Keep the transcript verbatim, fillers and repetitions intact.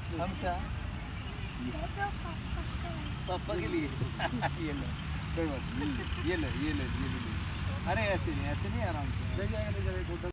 हम क्या पापा के लिए ये लो कोई बात नहीं, ये लो ये लो ये लो। अरे ऐसे नहीं ऐसे नहीं, आराम से ले जाएगा ले जाएगा।